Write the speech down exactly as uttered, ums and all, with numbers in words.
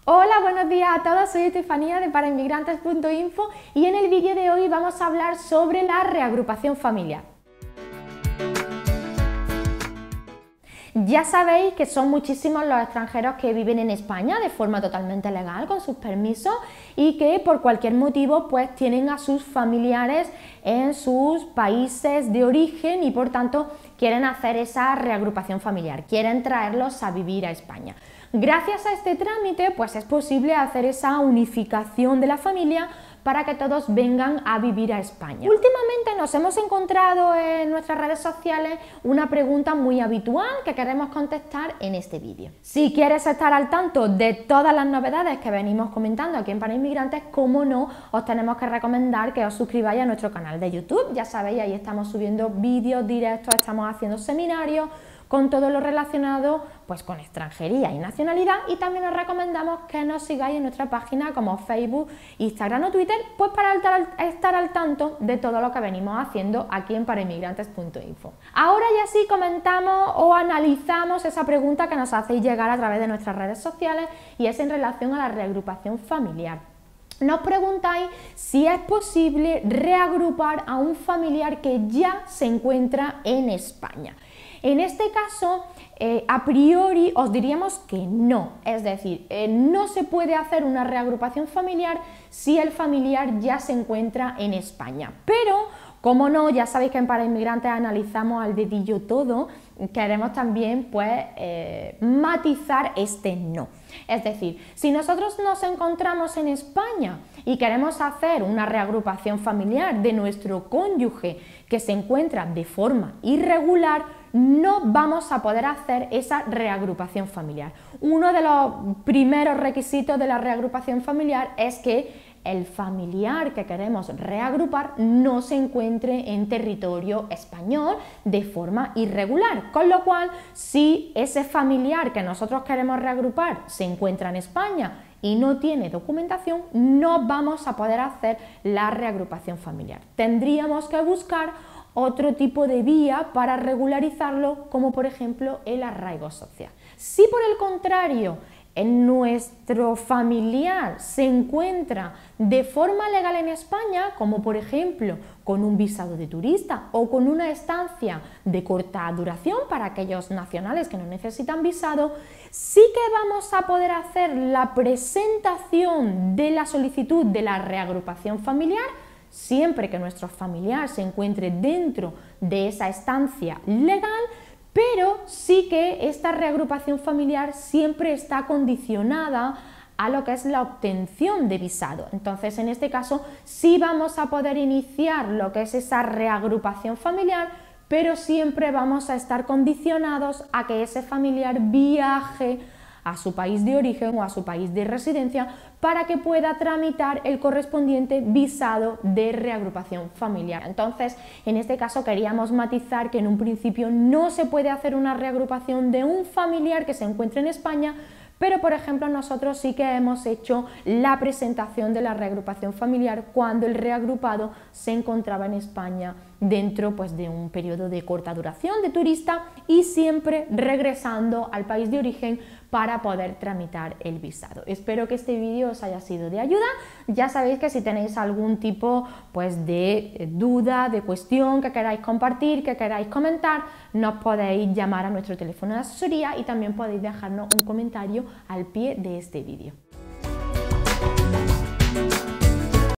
Hola, buenos días a todos, soy Estefanía de para inmigrantes punto info y en el vídeo de hoy vamos a hablar sobre la reagrupación familiar. Ya sabéis que son muchísimos los extranjeros que viven en España de forma totalmente legal, con sus permisos, y que por cualquier motivo pues tienen a sus familiares en sus países de origen y por tanto quieren hacer esa reagrupación familiar, quieren traerlos a vivir a España. Gracias a este trámite pues es posible hacer esa unificación de la familia para que todos vengan a vivir a España. Últimamente nos hemos encontrado en nuestras redes sociales una pregunta muy habitual que queremos contestar en este vídeo. Si quieres estar al tanto de todas las novedades que venimos comentando aquí en Para Inmigrantes, como no, os tenemos que recomendar que os suscribáis a nuestro canal de YouTube. Ya sabéis, ahí estamos subiendo vídeos directos, estamos haciendo seminarios con todo lo relacionado pues con extranjería y nacionalidad, y también os recomendamos que nos sigáis en nuestra página como Facebook, Instagram o Twitter, pues para estar al tanto de todo lo que venimos haciendo aquí en para inmigrantes punto info. Ahora ya sí comentamos o analizamos esa pregunta que nos hacéis llegar a través de nuestras redes sociales, y es en relación a la reagrupación familiar. Nos preguntáis si es posible reagrupar a un familiar que ya se encuentra en España. En este caso, eh, a priori os diríamos que no, es decir, eh, no se puede hacer una reagrupación familiar si el familiar ya se encuentra en España. Pero, como no, ya sabéis que en Para Inmigrantes analizamos al dedillo todo, queremos también pues eh, matizar este no. Es decir, si nosotros nos encontramos en España y queremos hacer una reagrupación familiar de nuestro cónyuge que se encuentra de forma irregular, no vamos a poder hacer esa reagrupación familiar. Uno de los primeros requisitos de la reagrupación familiar es que el familiar que queremos reagrupar no se encuentre en territorio español de forma irregular, con lo cual si ese familiar que nosotros queremos reagrupar se encuentra en España y no tiene documentación, no vamos a poder hacer la reagrupación familiar. Tendríamos que buscar otro tipo de vía para regularizarlo, como por ejemplo el arraigo social. Si por el contrario en nuestro familiar se encuentra de forma legal en España, como por ejemplo con un visado de turista o con una estancia de corta duración para aquellos nacionales que no necesitan visado, sí que vamos a poder hacer la presentación de la solicitud de la reagrupación familiar siempre que nuestro familiar se encuentre dentro de esa estancia legal, pero sí que esta reagrupación familiar siempre está condicionada a lo que es la obtención de visado. Entonces, en este caso, sí vamos a poder iniciar lo que es esa reagrupación familiar, pero siempre vamos a estar condicionados a que ese familiar viaje a su país de origen o a su país de residencia para que pueda tramitar el correspondiente visado de reagrupación familiar. Entonces, en este caso queríamos matizar que en un principio no se puede hacer una reagrupación de un familiar que se encuentre en España, pero por ejemplo nosotros sí que hemos hecho la presentación de la reagrupación familiar cuando el reagrupado se encontraba en España dentro pues, de un periodo de corta duración de turista y siempre regresando al país de origen para poder tramitar el visado. Espero que este vídeo os haya sido de ayuda. Ya sabéis que si tenéis algún tipo pues, de duda, de cuestión que queráis compartir, que queráis comentar, nos podéis llamar a nuestro teléfono de asesoría y también podéis dejarnos un comentario al pie de este vídeo.